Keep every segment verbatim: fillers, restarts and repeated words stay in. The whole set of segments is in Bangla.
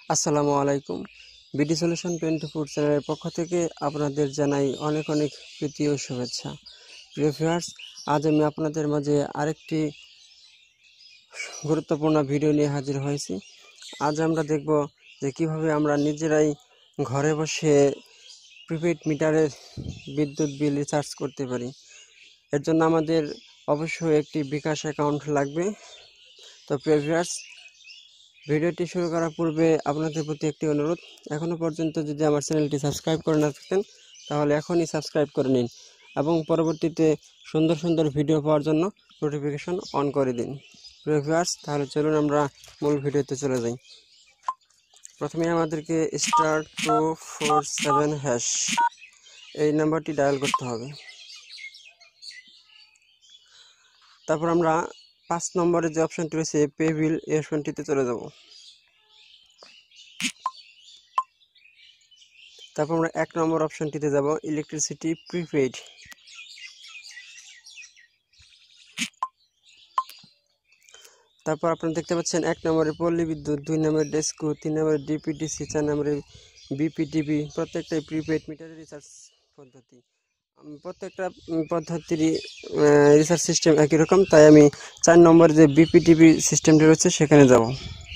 আসসালামু আলাইকুম। বিডি সলিউশন টোয়েন্টি ফোর চ্যানেলের পক্ষ থেকে আপনাদের জানাই অনেক অনেক প্রীতি ও শুভেচ্ছা। প্রিয় ভিউয়ার্স, আজ আমি আপনাদের মাঝে আরেকটি গুরুত্বপূর্ণ ভিডিও নিয়ে হাজির হয়েছি। আজ আমরা দেখব যে কিভাবে আমরা নিজেরাই ঘরে বসে প্রিপেড মিটারের বিদ্যুৎ বিল রিচার্জ করতে পারি। এর জন্য আমাদের অবশ্যই একটি বিকাশ অ্যাকাউন্ট লাগবে। তো প্রিয় ভিউয়ার্স, ভিডিওটি শুরু করার পূর্বে আপনাদের প্রতি একটি অনুরোধ, এখনও পর্যন্ত যদি আমার চ্যানেলটি সাবস্ক্রাইব করে না থাকেন তাহলে এখনই সাবস্ক্রাইব করে নিন এবং পরবর্তীতে সুন্দর সুন্দর ভিডিও পাওয়ার জন্য নোটিফিকেশন অন করে দিন। প্রিয় ভিউয়ার্স, তাহলে চলুন আমরা মূল ভিডিওতে চলে যাই। প্রথমে আমাদেরকে star two four seven hash এই নাম্বারটি ডায়াল করতে হবে। তারপর আমরা পাঁচ নম্বরের যে অপশনটি রয়েছে পে বিল, এই অপশনটিতে চলে যাব। তারপর আমরা এক নম্বর অপশনটিতে যাব, ইলেকট্রিসিটি প্রিপেইড। তারপর আপনারা দেখতে পাচ্ছেন এক নম্বরে পল্লী বিদ্যুৎ, দুই নম্বরে ডেস্কো, তিন নম্বরে ডিপিডিসি, চার নম্বরে বিপিডিবি। প্রত্যেকটাই প্রিপেইড মিটারের রিচার্জ পদ্ধতি। প্রত্যেকটা পদ্ধতির রিচার্জ সিস্টেম একই রকম, তাই আমি চার নম্বরে যে বিপিডিবি সিস্টেমটি রয়েছে সেখানে যাব।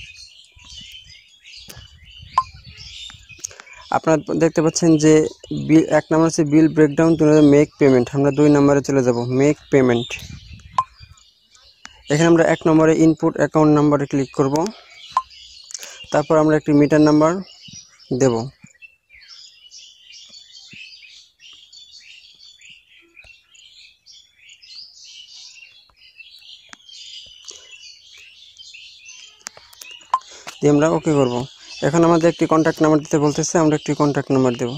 আপনারা দেখতে পাচ্ছেন যে বিল এক নম্বর হচ্ছে বিল ব্রেকডাউন, দুই নম্বরে মেক পেমেন্ট। আমরা দুই নম্বরে চলে যাব, মেক পেমেন্ট। এখানে আমরা এক নম্বরে ইনপুট অ্যাকাউন্ট নাম্বারে ক্লিক করব। তারপর আমরা একটি মিটার নাম্বার দেব। দিয়ে আমরা ওকে করব। এখন আমাদের একটি কন্ট্যাক্ট নাম্বার দিতে বলতেছে, আমরা একটি কন্ট্যাক্ট নাম্বার দেব।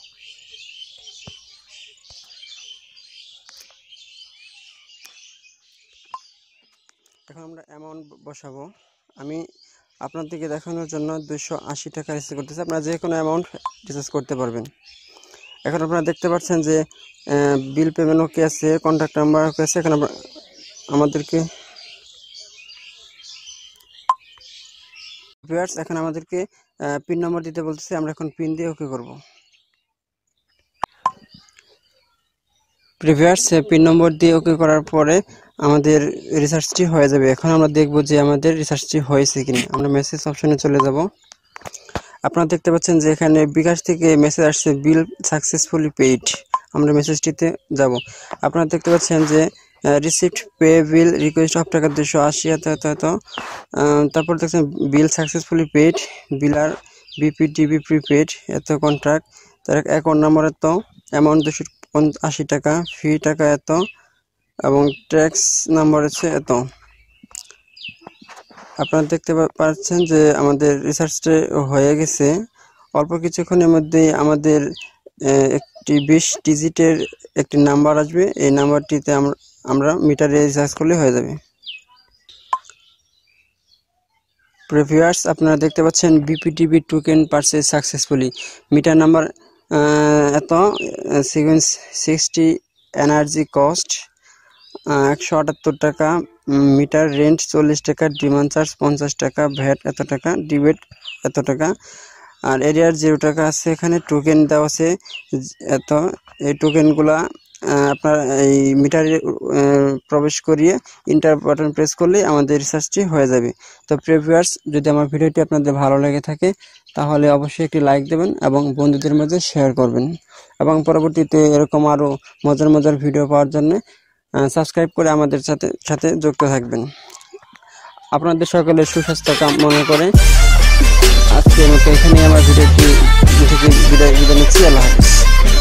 এখন আমরা অ্যামাউন্ট বসাবো। আমি আপনাদেরকে দেখানোর জন্য দুশো আশি টাকা রিচার্জ করতেছি, আপনারা যে কোনো অ্যামাউন্ট রিচার্জ করতে পারবেন। এখন আপনারা দেখতে পাচ্ছেন যে বিল পেমেন্ট ওকে আছে, কন্ট্যাক্ট নাম্বার ওকে আছে। এখন আমাদেরকে ভিউয়ার্স এখন আমাদেরকে পিন নম্বর দিতে বলতেছে, আমরা এখন পিন দিয়ে ওকে করব। ভিউয়ার্স, পিন নম্বর দিয়ে ওকে করার পরে আমাদের রিচার্জটি হয়ে যাবে। এখন আমরা দেখব যে আমাদের রিচার্জটি হয়েছে কিনা। আমরা মেসেজ অপশনে চলে যাব। আপনারা দেখতে পাচ্ছেন যে এখানে বিকাশ থেকে মেসেজ আসছে, বিল সাকসেসফুলি পেইড। আমরা মেসেজটিতে যাব। আপনারা দেখতে পাচ্ছেন যে receipt pay bill request of টাকা দুশো আশি এত এত এত। তারপর দেখছেন bill successfully paid, biller BPDB prepaid এত, কন্ট্রাক্ট তার অ্যাকাউন্ট নাম্বার এত, অ্যামাউন্ট দুশো আশি টাকা, ফি টাকা এত এবং ট্যাক্স নাম্বার হচ্ছে এত। আপনারা দেখতে পাচ্ছেন যে আমাদের রিচার্জটা হয়ে গেছে। অল্প কিছুক্ষণের মধ্যেই আমাদের একটি বিশ ডিজিটের একটি নাম্বার আসবে। এই নাম্বারটিতে আমরা আমরা মিটারে রিচার্জ করলে হয়ে যাবে। ভিউয়ার্স, আপনারা দেখতে পাচ্ছেন BPDB token purchase successfully, meter number এত, সিকোয়েন্স সিক্সটি, এনার্জি কস্ট একশো আটাত্তর টাকা, মিটার রেন্ট চল্লিশ টাকা, ডিমান্ড চার্জ পঞ্চাশ টাকা, ভ্যাট এত টাকা, ডিবেট এত টাকা, আর এরিয়ার জিরো টাকা আছে। এখানে টোকেন দেওয়া আছে এত। এই টোকেনগুলা আপনার এই মিটারে প্রবেশ করিয়ে ইন্টার বাটন প্রেস করলেই আমাদের রিচার্জটি হয়ে যাবে। তো প্রিয় ভিউয়ার্স, যদি আমার ভিডিওটি আপনাদের ভালো লেগে থাকে তাহলে অবশ্যই একটি লাইক দেবেন এবং বন্ধুদের মধ্যে শেয়ার করবেন এবং পরবর্তীতে এরকম আরও মজার মজার ভিডিও পাওয়ার জন্য সাবস্ক্রাইব করে আমাদের সাথে সাথে যুক্ত থাকবেন। আপনাদের সকলের সুস্বাস্থ্য কামনা করে আজকের মতো এখানেই আমার ভিডিওটি বিদায় নিচ্ছি। আল্লাহ হাফেজ।